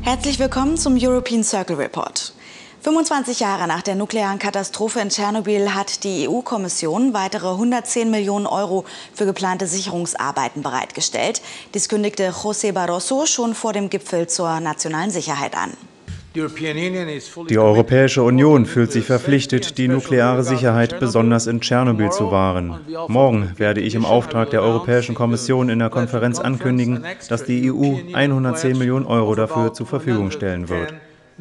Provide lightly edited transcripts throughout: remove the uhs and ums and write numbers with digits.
Herzlich willkommen zum European Circle Report. 25 Jahre nach der nuklearen Katastrophe in Tschernobyl hat die EU-Kommission weitere 110 Millionen Euro für geplante Sicherungsarbeiten bereitgestellt. Dies kündigte José Barroso schon vor dem Gipfel zur nationalen Sicherheit an. Die Europäische Union fühlt sich verpflichtet, die nukleare Sicherheit besonders in Tschernobyl zu wahren. Morgen werde ich im Auftrag der Europäischen Kommission in der Konferenz ankündigen, dass die EU 110 Millionen Euro dafür zur Verfügung stellen wird.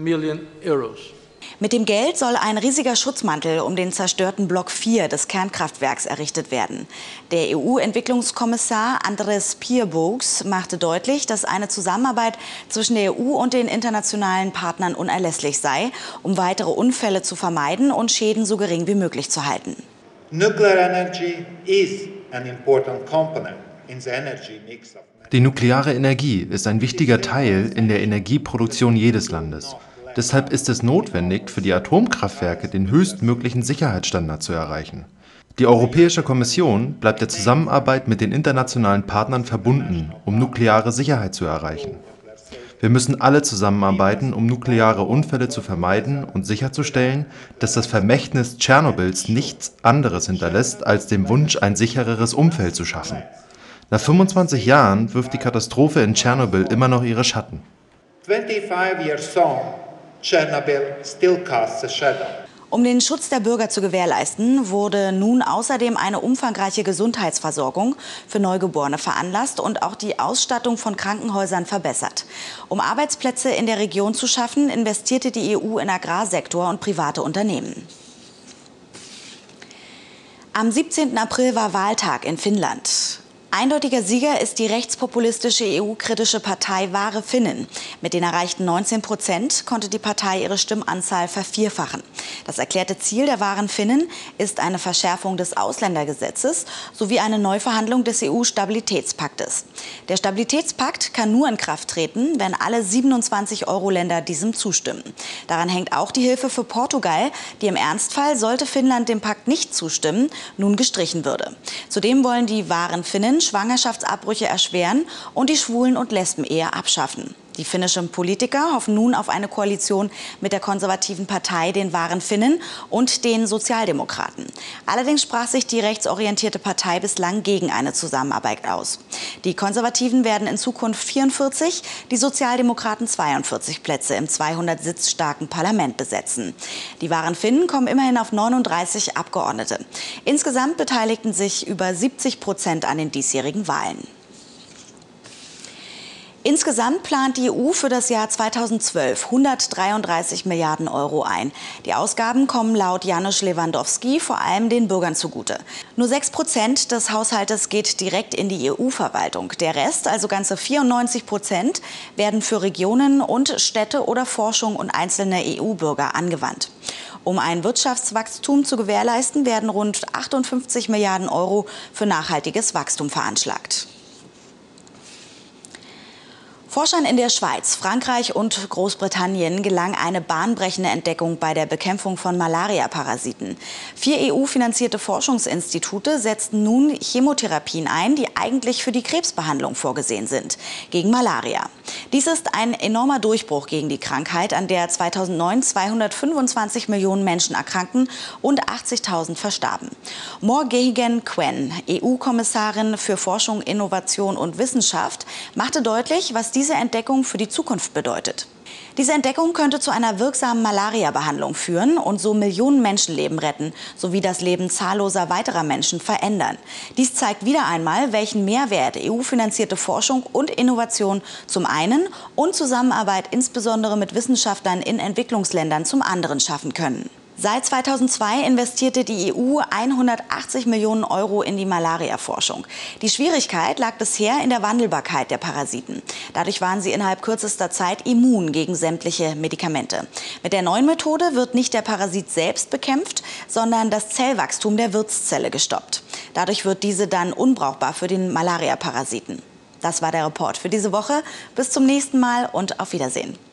Mit dem Geld soll ein riesiger Schutzmantel um den zerstörten Block 4 des Kernkraftwerks errichtet werden. Der EU-Entwicklungskommissar Andris Piebalgs machte deutlich, dass eine Zusammenarbeit zwischen der EU und den internationalen Partnern unerlässlich sei, um weitere Unfälle zu vermeiden und Schäden so gering wie möglich zu halten. Die nukleare Energie ist ein wichtiger Teil in der Energieproduktion jedes Landes. Deshalb ist es notwendig, für die Atomkraftwerke den höchstmöglichen Sicherheitsstandard zu erreichen. Die Europäische Kommission bleibt der Zusammenarbeit mit den internationalen Partnern verbunden, um nukleare Sicherheit zu erreichen. Wir müssen alle zusammenarbeiten, um nukleare Unfälle zu vermeiden und sicherzustellen, dass das Vermächtnis Tschernobyls nichts anderes hinterlässt, als den Wunsch, ein sichereres Umfeld zu schaffen. Nach 25 Jahren wirft die Katastrophe in Tschernobyl immer noch ihre Schatten. 25 years on, Chernobyl still casts a shadow. Um den Schutz der Bürger zu gewährleisten, wurde nun außerdem eine umfangreiche Gesundheitsversorgung für Neugeborene veranlasst und auch die Ausstattung von Krankenhäusern verbessert. Um Arbeitsplätze in der Region zu schaffen, investierte die EU in Agrarsektor und private Unternehmen. Am 17. April war Wahltag in Finnland. Eindeutiger Sieger ist die rechtspopulistische EU-kritische Partei Wahre Finnen. Mit den erreichten 19% konnte die Partei ihre Stimmanzahl vervierfachen. Das erklärte Ziel der Wahren Finnen ist eine Verschärfung des Ausländergesetzes sowie eine Neuverhandlung des EU-Stabilitätspaktes. Der Stabilitätspakt kann nur in Kraft treten, wenn alle 27 Euro-Länder diesem zustimmen. Daran hängt auch die Hilfe für Portugal, die im Ernstfall, sollte Finnland dem Pakt nicht zustimmen, nun gestrichen würde. Zudem wollen die Wahren Finnen Schwangerschaftsabbrüche erschweren und die Schwulen- und Lesben-Ehe abschaffen. Die finnischen Politiker hoffen nun auf eine Koalition mit der konservativen Partei, den Wahren Finnen und den Sozialdemokraten. Allerdings sprach sich die rechtsorientierte Partei bislang gegen eine Zusammenarbeit aus. Die Konservativen werden in Zukunft 44, die Sozialdemokraten 42 Plätze im 200 Sitz starken Parlament besetzen. Die Wahren Finnen kommen immerhin auf 39 Abgeordnete. Insgesamt beteiligten sich über 70% an den diesjährigen Wahlen. Insgesamt plant die EU für das Jahr 2012 133 Milliarden Euro ein. Die Ausgaben kommen laut Janusz Lewandowski vor allem den Bürgern zugute. Nur 6% des Haushaltes geht direkt in die EU-Verwaltung. Der Rest, also ganze 94%, werden für Regionen und Städte oder Forschung und einzelne EU-Bürger angewandt. Um ein Wirtschaftswachstum zu gewährleisten, werden rund 58 Milliarden Euro für nachhaltiges Wachstum veranschlagt. Forschern in der Schweiz, Frankreich und Großbritannien gelang eine bahnbrechende Entdeckung bei der Bekämpfung von Malaria-Parasiten. 4 EU-finanzierte Forschungsinstitute setzten nun Chemotherapien ein, die eigentlich für die Krebsbehandlung vorgesehen sind, gegen Malaria. Dies ist ein enormer Durchbruch gegen die Krankheit, an der 2009 225 Millionen Menschen erkrankten und 80.000 verstarben. Morgan Quinn, EU-Kommissarin für Forschung, Innovation und Wissenschaft, machte deutlich, was diese Entdeckung für die Zukunft bedeutet. Diese Entdeckung könnte zu einer wirksamen Malaria-Behandlung führen und so Millionen Menschenleben retten, sowie das Leben zahlloser weiterer Menschen verändern. Dies zeigt wieder einmal, welchen Mehrwert EU-finanzierte Forschung und Innovation zum einen und Zusammenarbeit insbesondere mit Wissenschaftlern in Entwicklungsländern zum anderen schaffen können. Seit 2002 investierte die EU 180 Millionen Euro in die Malaria-Forschung. Die Schwierigkeit lag bisher in der Wandelbarkeit der Parasiten. Dadurch waren sie innerhalb kürzester Zeit immun gegen sämtliche Medikamente. Mit der neuen Methode wird nicht der Parasit selbst bekämpft, sondern das Zellwachstum der Wirtszelle gestoppt. Dadurch wird diese dann unbrauchbar für den Malaria-Parasiten. Das war der Report für diese Woche. Bis zum nächsten Mal und auf Wiedersehen.